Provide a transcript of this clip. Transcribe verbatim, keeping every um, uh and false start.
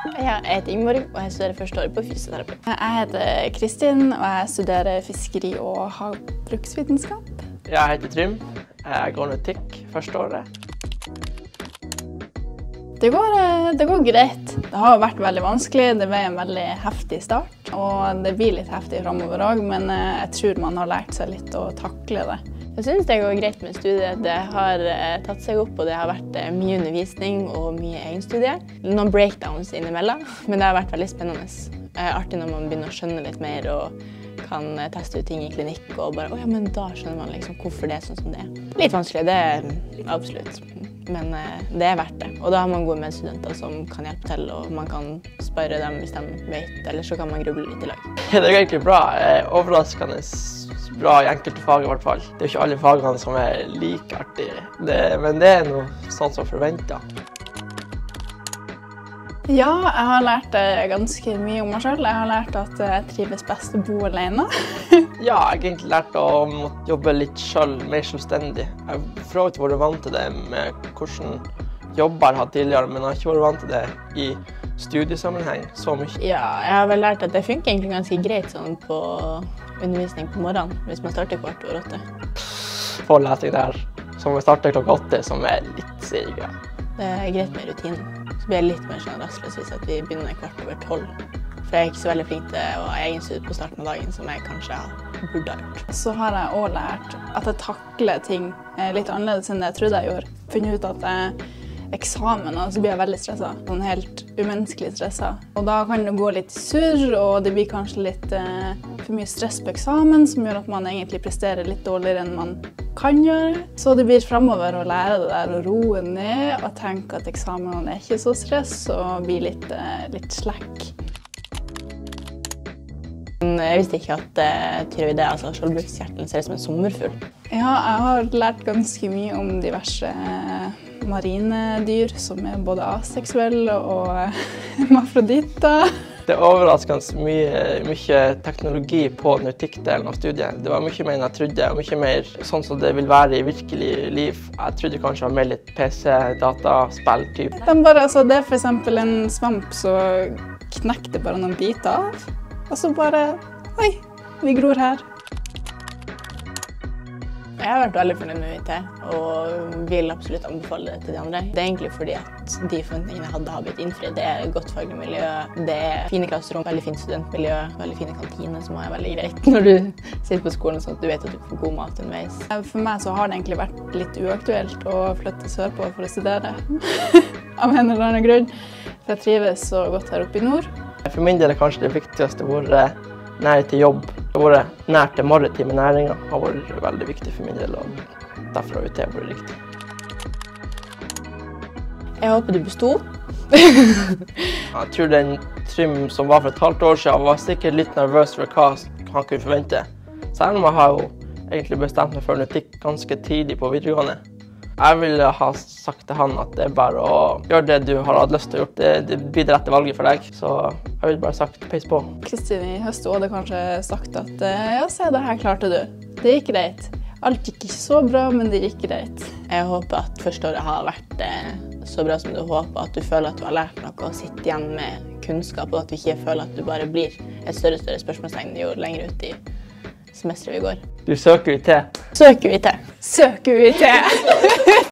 Jeg heter Ingeborg, og jeg studerer første året på fysioterapi. Jeg heter Kristin, og jeg studerer fiskeri og havbruksvitenskap. Jeg heter Trym. Jeg går nautikk første året. Det går, det går greit. Det har vært veldig vanskelig. Det ble en veldig heftig start, og det blir litt heftig fremover også, men jeg tror man har lært seg litt å takle det. Jeg synes det går greit med studiet. Det har tatt seg opp, og det har vært mye undervisning og mye egenstudie. Noen breakdowns innimellom, men det har vært veldig spennende. Artig når man begynner å skjønne litt mer og kan teste ut ting i klinikk, og bare, å ja, men da skjønner man liksom hvorfor det er sånn som det er. Litt vanskelig, det er absolutt, men det er verdt det. Og da har man gode medstudenter som kan hjelpe til, og man kan spørre dem hvis de vet, eller så kan man gruble litt i lag. Det er egentlig bra, overraskende bra i enkelte fag i hvert fall. Det er jo ikke alle fagene som er like artige, det, men det er noe sånn som forventet. Ja, jeg har lært ganske mye om meg selv. Jeg har lært at jeg trives best å bo alene. Ja, jeg har egentlig lært å måtte jobbe litt selv, mer selvstendig. Jeg har for så vidt vært vant til det med hvordan jobber jeg har tidligere, men jeg har ikke vært vant til det i studiesammenheng så mye. Ja, jeg har vel lært at det funker egentlig ganske greit sånn på undervisning på morgenen, hvis man starter kvart over åtte. Forelesning der, som vi starter klokka åtte, som er litt sikker. Det er greit med rutinen. Så blir jeg litt mer sånn rastløs hvis vi begynner kvart over tolv. For jeg er ikke så veldig flink til å ha egenstudie på starten av dagen, som jeg kanskje burde ha gjort. Så har jeg også lært at jeg takler ting litt annerledes enn det jeg trodde jeg gjorde. Funnet ut at jeg eksamen, og så blir jeg veldig stresset. Sånn helt umenneskelig stresset. Og da kan det gå litt surr, og det blir kanskje litt eh, for mye stress på eksamen, som gjør at man egentlig presterer litt dårligere enn man kan gjøre. Så det blir fremover å lære det der, å roe ned, og tenke at eksamen er ikke så stress, og bli litt, eh, litt slack. Jeg visste ikke at uh, tyroide, altså skjoldbruskkjertelen, ser ut som en sommerfugl. Ja, jeg har lært ganske mye om diverse marine dyr, som er både aseksuelle og hermafroditter. Det er overraskende mye, mye teknologi på nautikkdelen av studiet. Det var mye mer enn jeg trodde, og mye mer sånn som det vil være i virkelig liv. Jeg trodde kanskje det var mer litt P C, data, spill typ. De bare, altså, det er for eksempel en svamp, så knekker det bare noen biter av. Og så bare, oi, vi gror her. Jeg har vært veldig fornøyd med U I T, og vil absolutt anbefale det til de andre. Det er egentlig fordi at de forventningene jeg hadde har blitt innfridd. Det er et godt faglig miljø, det er fine klasserom, veldig fint studentmiljø, veldig fine kantiner som er veldig greit når du sitter på skolen, sånn at du vet at du får god mat underveis. For meg så har det egentlig vært litt uaktuelt å flytte sørpå for å studere, av en eller annen grunn. For jeg trives så godt her oppe i nord. For min del er kanskje det viktigste å være nær til jobb. Å være nær til maritime næringer har vært veldig viktig for min del, og derfor har U T vært riktig. Jeg håper du bestod. Jeg tror den Trym som var for et halvt år siden var sikkert litt nervøs for hva han kunne forvente. Selv om jeg har jo egentlig bestemt meg for nautikk ganske tidlig på videregående. Jeg ville ha sagt til han at det er bare å gjøre det du har hatt lyst til å gjøre. Det, det blir det rette valget for deg, så jeg ville bare sagt peis på. Kristin i høst hadde kanskje sagt at ja, se det her klarte du. Det gikk greit. Alt gikk ikke så bra, men det gikk greit. Jeg håper at første året har vært så bra som du håper, at du føler at du har lært noe og sitter igjen med kunnskap, og at du ikke føler at du bare blir et større større spørsmålstegn jo lenger ut i semesteret vi går. Du søker U I T. Søker U I T. Søker U I T.